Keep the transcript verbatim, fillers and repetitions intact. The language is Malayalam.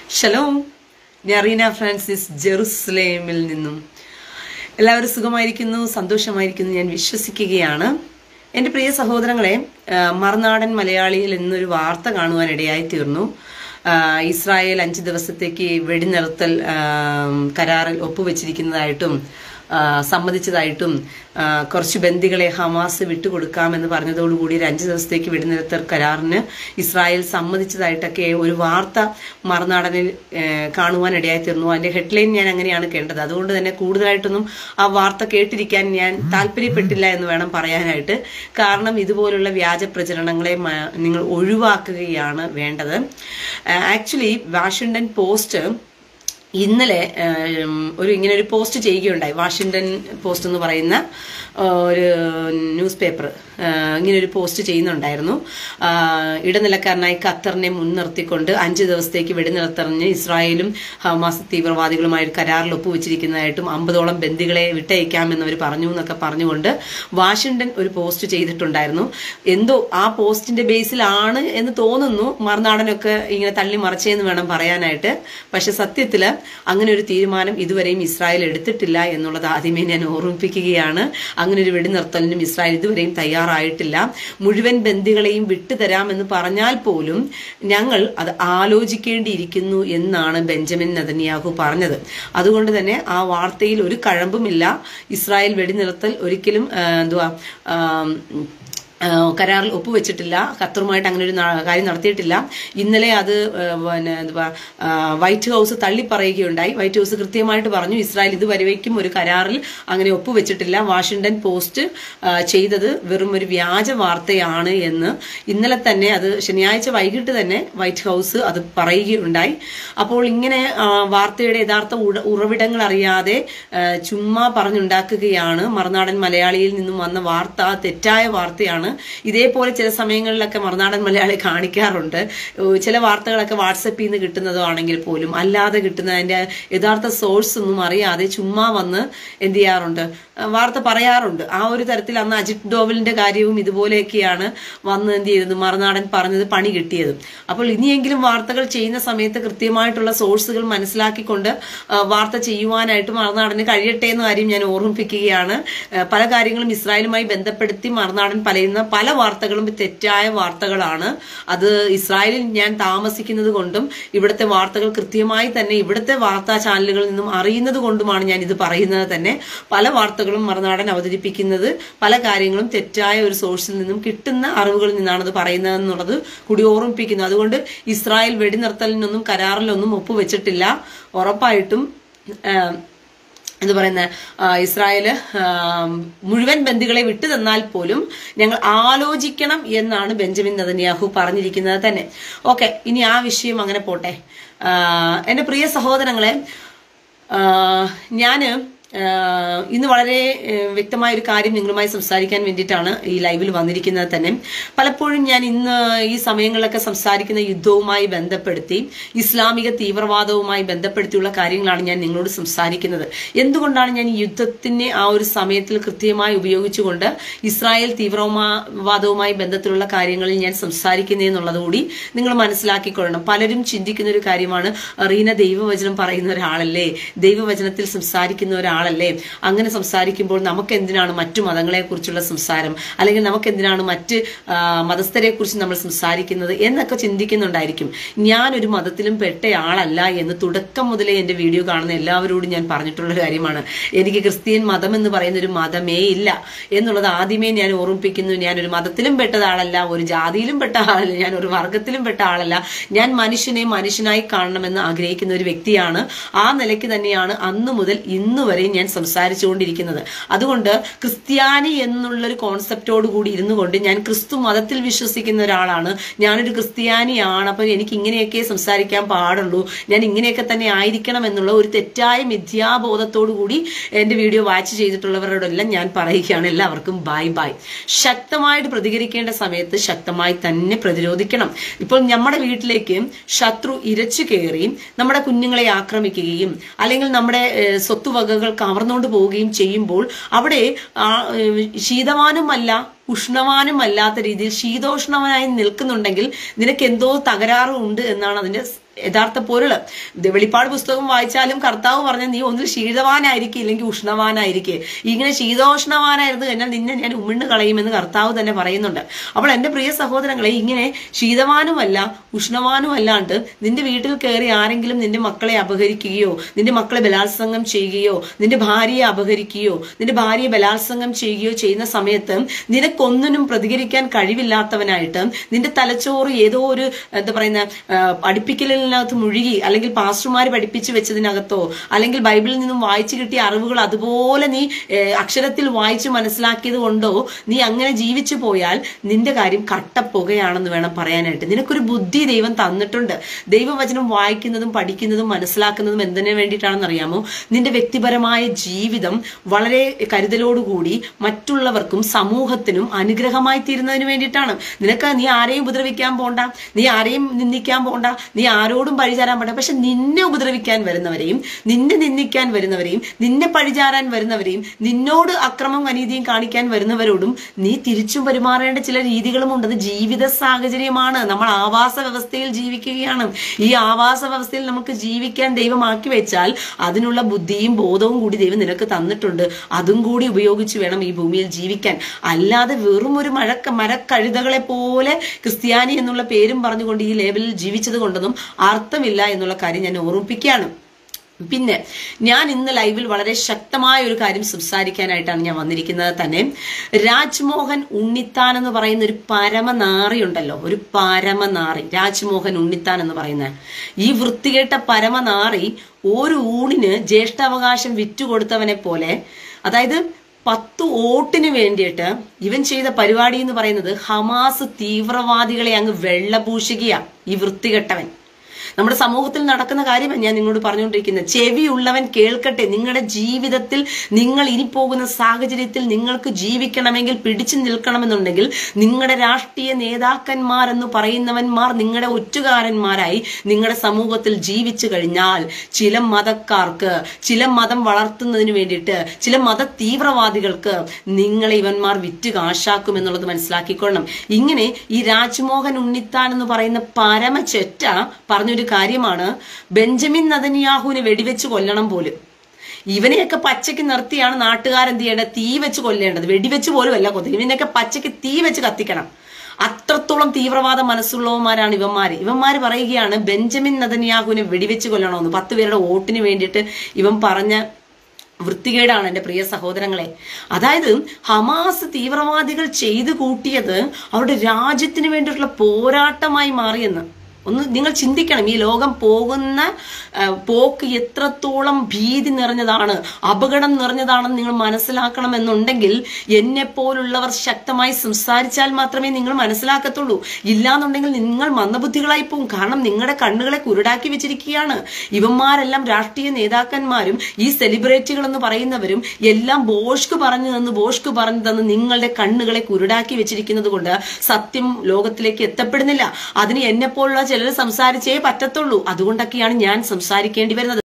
Shalom, Narina Francis, Jerusalemil നിന്നും എല്ലാവരും സുഖമായിരിക്കുന്നു സന്തോഷമായിരിക്കുന്നു ഞാൻ വിശ്വസിക്കുകയാണ് എൻ്റെ പ്രിയ സഹോദരങ്ങളെ മറുനാടൻ മലയാളിയിൽ എന്നൊരു വാർത്ത കാണുവാൻ ഇടയായി തീർന്നു ഇസ്രായേൽ അഞ്ച് ദിവസത്തേക്ക് വെടിനിർത്തൽ കരാറിൽ ഒപ്പുവെച്ചിരിക്കുന്നതായിട്ടും സമ്മതിച്ചതായിട്ടും കുറച്ച് ബന്ദികളെ ഹമാസ് വിട്ടുകൊടുക്കാമെന്ന് പറഞ്ഞതോടുകൂടി ഒരു അഞ്ച് ദിവസത്തേക്ക് വെടിനിർത്തൽ കരാറിന് ഇസ്രായേൽ സമ്മതിച്ചതായിട്ടൊക്കെ ഒരു വാർത്ത മറുനാടനിൽ കാണുവാൻ ഇടയായി തീർന്നു. അതിന്റെ ഹെഡ്ലൈൻ ഞാൻ അങ്ങനെയാണ് കേട്ടത്. അതുകൊണ്ട് തന്നെ കൂടുതലായിട്ടൊന്നും ആ വാർത്ത കേട്ടിരിക്കാൻ ഞാൻ താല്പര്യപ്പെട്ടില്ല എന്ന് വേണം പറയാനായിട്ട്. കാരണം ഇതുപോലുള്ള വ്യാജ പ്രചരണങ്ങളെ നിങ്ങൾ ഒഴിവാക്കുകയാണ് വേണ്ടത്. ആക്ച്വലി വാഷിംഗ്ടൺ പോസ്റ്റ് ഇന്നലെ ഒരു ഇങ്ങനെ ഒരു പോസ്റ്റ് ചെയ്യുകയുണ്ടായി. വാഷിംഗ്ടൺ പോസ്റ്റ് എന്ന് പറയുന്ന ഒരു ന്യൂസ് പേപ്പർ ഇങ്ങനെ ഒരു പോസ്റ്റ് ചെയ്യുന്നുണ്ടായിരുന്നു. ഇടനിലക്കാരനായ ഖത്തറിനെ മുൻനിർത്തിക്കൊണ്ട് അഞ്ച് ദിവസത്തേക്ക് വെടിനിർത്തറിഞ്ഞ് ഇസ്രായേലും ഹമാസ് തീവ്രവാദികളുമായ ഒരു കരാറിൽ ഒപ്പുവെച്ചിരിക്കുന്നതായിട്ടും അമ്പതോളം ബന്ദികളെ വിട്ടയക്കാമെന്നവർ പറഞ്ഞു എന്നൊക്കെ പറഞ്ഞുകൊണ്ട് വാഷിംഗ്ടൺ ഒരു പോസ്റ്റ് ചെയ്തിട്ടുണ്ടായിരുന്നു. എന്തോ ആ പോസ്റ്റിന്റെ ബേസിലാണ് എന്ന് തോന്നുന്നു മറുനാടനൊക്കെ ഇങ്ങനെ തള്ളി മറിച്ചെന്ന് വേണം പറയാനായിട്ട്. പക്ഷെ സത്യത്തില് അങ്ങനെ ഒരു തീരുമാനം ഇതുവരെയും ഇസ്രായേൽ എടുത്തിട്ടില്ല എന്നുള്ളത് ആദ്യമേ ഞാൻ ഓർമ്മിപ്പിക്കുകയാണ്. അങ്ങനെ ഒരു വെടിനിർത്തലിനും ഇസ്രായേൽ ഇതുവരെയും തയ്യാറായിട്ടില്ല. മുഴുവൻ ബന്ദികളെയും വിട്ടുതരാമെന്ന് പറഞ്ഞാൽ പോലും ഞങ്ങൾ അത് ആലോചിക്കേണ്ടിയിരിക്കുന്നു എന്നാണ് ബെഞ്ചമിൻ നെതന്യാഹു പറഞ്ഞത്. അതുകൊണ്ട് തന്നെ ആ വാർത്തയിൽ ഒരു കഴമ്പുമില്ല. ഇസ്രായേൽ വെടിനിർത്തൽ ഒരിക്കലും എന്തുവാ കരാറിൽ ഒപ്പുവെച്ചിട്ടില്ല. ഖത്തറുമായിട്ട് അങ്ങനെ ഒരു കാര്യം നടത്തിയിട്ടില്ല. ഇന്നലെ അത് പിന്നെ എന്തുവാ വൈറ്റ് ഹൗസ് തള്ളിപ്പറയുകയുണ്ടായി. വൈറ്റ് ഹൗസ് കൃത്യമായിട്ട് പറഞ്ഞു ഇസ്രായേൽ ഇതുവരേക്കും ഒരു കരാറിൽ അങ്ങനെ ഒപ്പുവെച്ചിട്ടില്ല. വാഷിംഗ്ടൺ പോസ്റ്റ് ചെയ്തത് വെറും ഒരു വ്യാജ വാർത്തയാണ് എന്ന് ഇന്നലെ തന്നെ, അത് ശനിയാഴ്ച വൈകിട്ട് തന്നെ വൈറ്റ് ഹൗസ് അത് പറയുകയുണ്ടായി. അപ്പോൾ ഇങ്ങനെ വാർത്തയുടെ യഥാർത്ഥ ഉറവിടങ്ങൾ അറിയാതെ ചുമ്മാ പറഞ്ഞുണ്ടാക്കുകയാണ്. മറുനാടൻ മലയാളിയിൽ നിന്നും വന്ന വാർത്ത തെറ്റായ വാർത്തയാണ്. ഇതേപോലെ ചില സമയങ്ങളിലൊക്കെ മറുനാടൻ മലയാളി കാണിക്കാറുണ്ട്. ചില വാർത്തകളൊക്കെ വാട്സപ്പിൽ നിന്ന് കിട്ടുന്നതോ ആണെങ്കിൽ പോലും അല്ലാതെ കിട്ടുന്ന അതിന്റെ യഥാർത്ഥ സോഴ്സ് ഒന്നും അറിയാതെ ചുമ്മാ വന്ന് എന്ത് ചെയ്യാറുണ്ട്, വാർത്ത പറയാറുണ്ട്. ആ ഒരു തരത്തിൽ അന്ന് അജിത് ഡോവലിന്റെ കാര്യവും ഇതുപോലെയൊക്കെയാണ് വന്ന് എന്ത് ചെയ്തത് മറുനാടൻ പറഞ്ഞത് പണി കിട്ടിയതും. അപ്പോൾ ഇനിയെങ്കിലും വാർത്തകൾ ചെയ്യുന്ന സമയത്ത് കൃത്യമായിട്ടുള്ള സോഴ്സുകൾ മനസ്സിലാക്കിക്കൊണ്ട് വാർത്ത ചെയ്യുവാനായിട്ട് മറുനാടന് കഴിയട്ടെ എന്ന കാര്യം ഞാൻ ഓർമ്മിപ്പിക്കുകയാണ്. പല കാര്യങ്ങളും ഇസ്രായേലുമായി ബന്ധപ്പെടുത്തി മറുനാടൻ പറയുന്ന പല വാർത്തകളും തെറ്റായ വാർത്തകളാണ്. അത് ഇസ്രായേലിൽ ഞാൻ താമസിക്കുന്നത് കൊണ്ടും ഇവിടുത്തെ വാർത്തകൾ കൃത്യമായി തന്നെ ഇവിടുത്തെ വാർത്താ ചാനലുകളിൽ നിന്നും അറിയുന്നത് കൊണ്ടുമാണ് ഞാൻ ഇത് പറയുന്നത് തന്നെ. പല വാർത്തകളും മറുനാടൻ അവതരിപ്പിക്കുന്നത് പല കാര്യങ്ങളും തെറ്റായ ഒരു സോഴ്സിൽ നിന്നും കിട്ടുന്ന അറിവുകളിൽ നിന്നാണ് അത് പറയുന്നത് എന്നുള്ളത് കൂടി ഓർമ്മിപ്പിക്കുന്നു. അതുകൊണ്ട് ഇസ്രായേൽ വെടിനിർത്തലിനൊന്നും കരാറിലൊന്നും ഒപ്പുവെച്ചിട്ടില്ല. ഉറപ്പായിട്ടും എന്ന് പറയുന്ന ഇസ്രായേല് മുഴുവൻ ബന്ദികളെ വിട്ടു തന്നാൽ പോലും ഞങ്ങൾ ആലോചിക്കണം എന്നാണ് ബെഞ്ചമിൻ നെതന്യാഹു പറഞ്ഞിരിക്കുന്നത് തന്നെ. ഓക്കെ, ഇനി ആ വിഷയം അങ്ങനെ പോട്ടെ. എന്റെ പ്രിയ സഹോദരങ്ങളെ, ഞാന് ഇന്ന് വളരെ വ്യക്തമായ ഒരു കാര്യം നിങ്ങളുമായി സംസാരിക്കാൻ വേണ്ടിയിട്ടാണ് ഈ ലൈവിൽ വന്നിരിക്കുന്നത് തന്നെ. പലപ്പോഴും ഞാൻ ഇന്ന് ഈ സമയങ്ങളിലൊക്കെ സംസാരിക്കുന്ന യുദ്ധവുമായി ബന്ധപ്പെടുത്തി ഇസ്ലാമിക തീവ്രവാദവുമായി ബന്ധപ്പെടുത്തിയുള്ള കാര്യങ്ങളാണ് ഞാൻ നിങ്ങളോട് സംസാരിക്കുന്നത്. എന്തുകൊണ്ടാണ് ഞാൻ ഈ യുദ്ധത്തിനെ ആ ഒരു സമയത്തിൽ കൃത്യമായി ഉപയോഗിച്ചുകൊണ്ട് ഇസ്രായേൽ തീവ്രവാദവുമായി ബന്ധത്തിലുള്ള കാര്യങ്ങളിൽ ഞാൻ സംസാരിക്കുന്നതെന്നുള്ളത് കൂടി നിങ്ങൾ മനസ്സിലാക്കിക്കൊള്ളണം. പലരും ചിന്തിക്കുന്ന ഒരു കാര്യമാണ്, റീന ദൈവവചനം പറയുന്ന ഒരാളല്ലേ, ദൈവവചനത്തിൽ സംസാരിക്കുന്ന ഒരാൾ ല്ലേ അങ്ങനെ സംസാരിക്കുമ്പോൾ നമുക്ക് എന്തിനാണ് മറ്റു മതങ്ങളെ കുറിച്ചുള്ള സംസാരം, അല്ലെങ്കിൽ നമുക്ക് എന്തിനാണ് മറ്റ് മതസ്ഥരെ കുറിച്ച് നമ്മൾ സംസാരിക്കുന്നത് എന്നൊക്കെ ചിന്തിക്കുന്നുണ്ടായിരിക്കും. ഞാനൊരു മതത്തിലും പെട്ടയാളല്ല എന്ന് തുടക്കം മുതലേ എന്റെ വീഡിയോ കാണുന്ന എല്ലാവരോടും ഞാൻ പറഞ്ഞിട്ടുള്ള കാര്യമാണ്. എനിക്ക് ക്രിസ്ത്യൻ മതം എന്ന് പറയുന്ന ഒരു മതമേ ഇല്ല എന്നുള്ളത് ആദ്യമേ ഞാൻ ഓർമ്മിപ്പിക്കുന്നു. ഞാനൊരു മതത്തിലും പെട്ട ആളല്ല, ഒരു ജാതിയിലും പെട്ട ആളല്ല, ഞാൻ ഒരു വർഗത്തിലും പെട്ട ആളല്ല. ഞാൻ മനുഷ്യനെ മനുഷ്യനായി കാണണമെന്ന് ആഗ്രഹിക്കുന്ന ഒരു വ്യക്തിയാണ്. ആ നിലയ്ക്ക് തന്നെയാണ് അന്നു മുതൽ ഇന്നു വരെ ഞാൻ സംസാരിച്ചുകൊണ്ടിരിക്കുന്നത്. അതുകൊണ്ട് ക്രിസ്ത്യാനി എന്നുള്ളൊരു കോൺസെപ്റ്റോട് കൂടി ഇരുന്നു കൊണ്ട് ഞാൻ ക്രിസ്തു മതത്തിൽ വിശ്വസിക്കുന്ന ഒരാളാണ്, ഞാനൊരു ക്രിസ്ത്യാനിയാണ്, അപ്പൊ എനിക്ക് ഇങ്ങനെയൊക്കെ സംസാരിക്കാൻ പാടുള്ളൂ, ഞാൻ ഇങ്ങനെയൊക്കെ തന്നെ ആയിരിക്കണം എന്നുള്ള ഒരു തെറ്റായ മിഥ്യാബോധത്തോടു കൂടി എന്റെ വീഡിയോ വാച്ച് ചെയ്തിട്ടുള്ളവരോടെല്ലാം ഞാൻ പറയുകയാണ്, എല്ലാവർക്കും ബൈ ബൈ. ശക്തമായിട്ട് പ്രതികരിക്കേണ്ട സമയത്ത് ശക്തമായി തന്നെ പ്രതിരോധിക്കണം. ഇപ്പോൾ നമ്മുടെ വീട്ടിലേക്ക് ശത്രു ഇരച്ചു കയറി നമ്മുടെ കുഞ്ഞുങ്ങളെ ആക്രമിക്കുകയും അല്ലെങ്കിൽ നമ്മുടെ സ്വത്തുവകകൾ കവർന്നുകൊണ്ട് പോവുകയും ചെയ്യുമ്പോൾ അവിടെ ശീതവാനുമല്ല ഉഷ്ണവാനും അല്ലാത്ത രീതിയിൽ ശീതോഷ്ണവനായി നിൽക്കുന്നുണ്ടെങ്കിൽ നിനക്ക് എന്തോ തകരാറുണ്ട് എന്നാണ് അതിന്റെ യഥാർത്ഥ പൊരുള്. വെളിപ്പാട് പുസ്തകം വായിച്ചാലും കർത്താവ് പറഞ്ഞ നീ ഒന്നിൽ ശീതവാനായിരിക്കും ഇല്ലെങ്കിൽ ഉഷ്ണവാനായിരിക്കെ. ഇങ്ങനെ ശീതോഷ്ണവാനായിരുന്നു കഴിഞ്ഞാൽ നിന്നെ ഞാൻ ഉമിണ്ണ് കളയുമെന്ന് കർത്താവ് തന്നെ പറയുന്നുണ്ട്. അപ്പോൾ എന്റെ പ്രിയ സഹോദരങ്ങളെ, ഇങ്ങനെ ശീതവാനുമല്ല ഉഷ്ണവാനും അല്ലാണ്ട് നിന്റെ വീട്ടിൽ കയറി ആരെങ്കിലും നിന്റെ മക്കളെ അപഹരിക്കുകയോ നിന്റെ മക്കളെ ബലാത്സംഗം ചെയ്യുകയോ നിന്റെ ഭാര്യയെ അപഹരിക്കുകയോ നിന്റെ ഭാര്യയെ ബലാത്സംഗം ചെയ്യുകയോ ചെയ്യുന്ന സമയത്ത് നിനക്കൊന്നിനും പ്രതികരിക്കാൻ കഴിവില്ലാത്തവനായിട്ട് നിന്റെ തലച്ചോറ് ഏതോ ഒരു എന്താ പറയുന്ന പഠിപ്പിക്കലിൽ ത്ത് മുഴുകി അല്ലെങ്കിൽ പാസ്റ്റർമാർ പഠിപ്പിച്ചു വെച്ചതിനകത്തോ അല്ലെങ്കിൽ ബൈബിളിൽ നിന്നും വായിച്ചു കിട്ടിയ അറിവുകൾ അതുപോലെ നീ അക്ഷരത്തിൽ വായിച്ചു മനസ്സിലാക്കിയത് കൊണ്ടോ നീ അങ്ങനെ ജീവിച്ചു പോയാൽ നിന്റെ കാര്യം കട്ടപ്പുകയാണെന്ന് വേണം പറയാനായിട്ട്. നിനക്കൊരു ബുദ്ധി ദൈവം തന്നിട്ടുണ്ട്. ദൈവവചനം വായിക്കുന്നതും പഠിക്കുന്നതും മനസ്സിലാക്കുന്നതും എന്തിനു വേണ്ടിയിട്ടാണെന്ന് അറിയാമോ? നിന്റെ വ്യക്തിപരമായ ജീവിതം വളരെ കരുതലോടുകൂടി മറ്റുള്ളവർക്കും സമൂഹത്തിനും അനുഗ്രഹമായി തീരുന്നതിന് വേണ്ടിയിട്ടാണ്. നിനക്ക് നീ ആരെയും ഉപദ്രവിക്കാൻ പോണ്ട, നീ ആരെയും നിന്ദിക്കാൻ പോണ്ട, നീ ആരോടും പഴിചാരാൻ പാടില്ല. പക്ഷെ നിന്നെ ഉപദ്രവിക്കാൻ വരുന്നവരെയും നിന്നെ നിന്ദിക്കാൻ വരുന്നവരെയും നിന്നെ പഴിചാരാൻ വരുന്നവരെയും നിന്നോട് അക്രമം അനീതിയും കാണിക്കാൻ വരുന്നവരോടും നീ തിരിച്ചും പെരുമാറേണ്ട ചില രീതികളും ഉണ്ട്. അത് ജീവിത സാഹചര്യമാണ്. നമ്മൾ ആവാസ വ്യവസ്ഥയിൽ ജീവിക്കുകയാണ്. ഈ ആവാസ വ്യവസ്ഥയിൽ നമുക്ക് ജീവിക്കാൻ ദൈവമാക്കി വെച്ചാൽ അതിനുള്ള ബുദ്ധിയും ബോധവും കൂടി ദൈവം നിനക്ക് തന്നിട്ടുണ്ട്. അതും കൂടി ഉപയോഗിച്ച് വേണം ഈ ഭൂമിയിൽ ജീവിക്കാൻ. അല്ലാതെ വെറും ഒരു മഴ മരക്കഴുതകളെ പോലെ ക്രിസ്ത്യാനി എന്നുള്ള പേരും പറഞ്ഞുകൊണ്ട് ഈ ലേബലിൽ ജീവിച്ചത് കൊണ്ടൊന്നും അർത്ഥമില്ല എന്നുള്ള കാര്യം ഞാൻ ഓർമ്മിപ്പിക്കുകയാണ്. പിന്നെ ഞാൻ ഇന്ന് ലൈവിൽ വളരെ ശക്തമായ ഒരു കാര്യം സംസാരിക്കാനായിട്ടാണ് ഞാൻ വന്നിരിക്കുന്നത്. തന്നെ രാജ്മോഹൻ ഉണ്ണിത്താൻ എന്ന് പറയുന്ന ഒരു പരമനാറി ഉണ്ടല്ലോ, ഒരു പരമനാറി, രാജ്മോഹൻ ഉണ്ണിത്താൻ എന്ന് പറയുന്ന ഈ വൃത്തികെട്ട പരമനാറി ഒരു ഊണിന് ജ്യേഷ്ഠാവകാശം വിറ്റുകൊടുത്തവനെ പോലെ, അതായത് പത്ത് വോട്ടിന് വേണ്ടിയിട്ട് ഇവൻ ചെയ്ത പരിപാടി എന്ന് പറയുന്നത് ഹമാസ് തീവ്രവാദികളെ അങ്ങ് വെള്ളപൂശുകയാ ഈ വൃത്തികെട്ടവൻ. നമ്മുടെ സമൂഹത്തിൽ നടക്കുന്ന കാര്യമാണ് ഞാൻ നിങ്ങളോട് പറഞ്ഞുകൊണ്ടിരിക്കുന്നത്. ചെവിയുള്ളവൻ കേൾക്കട്ടെ. നിങ്ങളുടെ ജീവിതത്തിൽ നിങ്ങൾ ഇനി പോകുന്ന സാഹചര്യത്തിൽ നിങ്ങൾക്ക് ജീവിക്കണമെങ്കിൽ പിടിച്ചു നിൽക്കണമെന്നുണ്ടെങ്കിൽ നിങ്ങളുടെ രാഷ്ട്രീയ നേതാക്കന്മാരെന്ന് പറയുന്നവന്മാർ നിങ്ങളുടെ ഒറ്റുകാരന്മാരായി നിങ്ങളുടെ സമൂഹത്തിൽ ജീവിച്ചു കഴിഞ്ഞാൽ ചില മതക്കാർക്ക്, ചില മതം വളർത്തുന്നതിന് വേണ്ടിയിട്ട്, ചില മത തീവ്രവാദികൾക്ക് നിങ്ങളെ ഇവന്മാർ വിറ്റ് കാശാക്കും എന്നുള്ളത് മനസ്സിലാക്കിക്കൊള്ളണം. ഇങ്ങനെ ഈ രാജ്മോഹൻ ഉണ്ണിത്താൻ എന്ന് പറയുന്ന പരമചെറ്റ പറഞ്ഞൊരു കാര്യമാണ് ബെഞ്ചമിൻ നെതന്യാഹുവിനെ വെടിവെച്ച് കൊല്ലണം പോലും. ഇവനെയൊക്കെ പച്ചയ്ക്ക് നിർത്തിയാണ് നാട്ടുകാരെന്ത് ചെയ്യേണ്ടത്? തീ വെച്ച് കൊല്ലേണ്ടത്. വെടിവെച്ച് പോലും അല്ല കൊല്ലുന്നത്. ഇവനെയൊക്കെ പച്ചയ്ക്ക് തീ വെച്ച് കത്തിക്കണം. അത്രത്തോളം തീവ്രവാദ മനസ്സുള്ളവന്മാരാണ് ഇവന്മാര്. ഇവന്മാര് പറയുകയാണ് ബെഞ്ചമിൻ നെതന്യാഹുവിനെ വെടിവെച്ച് കൊല്ലണമെന്ന്. പത്ത് പേരുടെ വോട്ടിന് വേണ്ടിയിട്ട് ഇവൻ പറഞ്ഞ വൃത്തികേടാണ് എന്റെ പ്രിയ സഹോദരങ്ങളെ. അതായത് ഹമാസ് തീവ്രവാദികൾ ചെയ്തു കൂട്ടിയത് അവരുടെ രാജ്യത്തിന് വേണ്ടിയിട്ടുള്ള പോരാട്ടമായി മാറിയെന്ന് ഒന്ന് നിങ്ങൾ ചിന്തിക്കണം. ഈ ലോകം പോകുന്ന പോക്ക് എത്രത്തോളം ഭീതി നിറഞ്ഞതാണ്, അപകടം നിറഞ്ഞതാണെന്ന് നിങ്ങൾ മനസ്സിലാക്കണമെന്നുണ്ടെങ്കിൽ എന്നെ പോലുള്ളവർ ശക്തമായി സംസാരിച്ചാൽ മാത്രമേ നിങ്ങൾ മനസ്സിലാക്കത്തുള്ളൂ. ഇല്ലാന്നുണ്ടെങ്കിൽ നിങ്ങൾ മന്ദബുദ്ധികളായി പോകും. കാരണം നിങ്ങളുടെ കണ്ണുകളെ കുരുടാക്കി വെച്ചിരിക്കുകയാണ്. ഇവന്മാരെല്ലാം രാഷ്ട്രീയ നേതാക്കന്മാരും ഈ സെലിബ്രിറ്റികൾ എന്ന് പറയുന്നവരും എല്ലാം ബോഷ്ക്ക് പറഞ്ഞു തന്ന് ബോഷ്ക്ക് പറഞ്ഞു തന്ന് നിങ്ങളുടെ കണ്ണുകളെ കുരുടാക്കി വെച്ചിരിക്കുന്നത് കൊണ്ട് സത്യം ലോകത്തിലേക്ക് എത്തപ്പെടുന്നില്ല. അതിന് എന്നെ പോലുള്ള ചിലർ സംസാരിച്ചേ പറ്റത്തുള്ളൂ. അതുകൊണ്ടൊക്കെയാണ് ഞാൻ സംസാരിക്കേണ്ടി വരുന്നത്.